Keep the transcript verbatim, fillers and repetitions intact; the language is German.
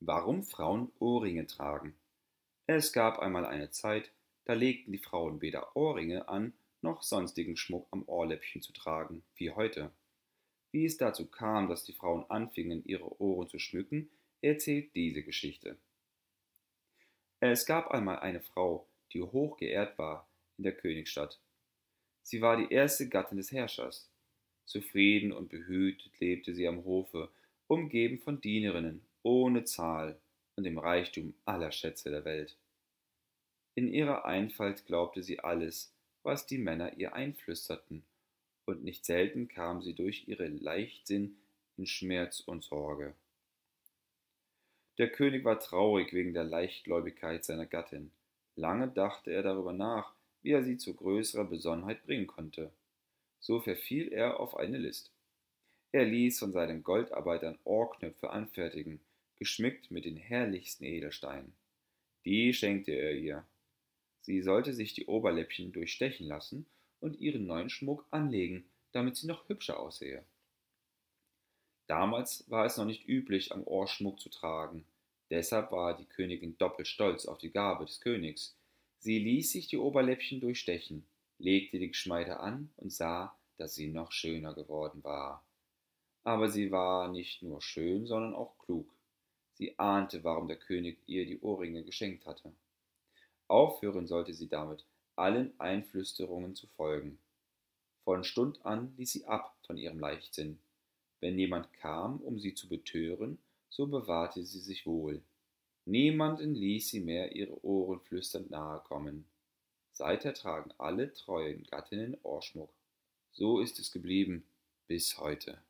Warum Frauen Ohrringe tragen. Es gab einmal eine Zeit, da legten die Frauen weder Ohrringe an, noch sonstigen Schmuck am Ohrläppchen zu tragen, wie heute. Wie es dazu kam, dass die Frauen anfingen, ihre Ohren zu schmücken, erzählt diese Geschichte. Es gab einmal eine Frau, die hoch geehrt war in der Königsstadt. Sie war die erste Gattin des Herrschers. Zufrieden und behütet lebte sie am Hofe, umgeben von Dienerinnen ohne Zahl und dem Reichtum aller Schätze der Welt. In ihrer Einfalt glaubte sie alles, was die Männer ihr einflüsterten, und nicht selten kam sie durch ihren Leichtsinn in Schmerz und Sorge. Der König war traurig wegen der Leichtgläubigkeit seiner Gattin. Lange dachte er darüber nach, wie er sie zu größerer Besonnenheit bringen konnte. So verfiel er auf eine List. Er ließ von seinen Goldarbeitern Ohrknöpfe anfertigen, geschmückt mit den herrlichsten Edelsteinen. Die schenkte er ihr. Sie sollte sich die Oberläppchen durchstechen lassen und ihren neuen Schmuck anlegen, damit sie noch hübscher aussehe. Damals war es noch nicht üblich, am Ohr Schmuck zu tragen. Deshalb war die Königin doppelt stolz auf die Gabe des Königs. Sie ließ sich die Oberläppchen durchstechen, legte die Geschmeide an und sah, dass sie noch schöner geworden war. Aber sie war nicht nur schön, sondern auch klug. Sie ahnte, warum der König ihr die Ohrringe geschenkt hatte. Aufhören sollte sie damit, allen Einflüsterungen zu folgen. Von Stund an ließ sie ab von ihrem Leichtsinn. Wenn jemand kam, um sie zu betören, so bewahrte sie sich wohl. Niemanden ließ sie mehr ihre Ohren flüsternd nahe kommen. Seither tragen alle treuen Gattinnen Ohrschmuck. So ist es geblieben bis heute.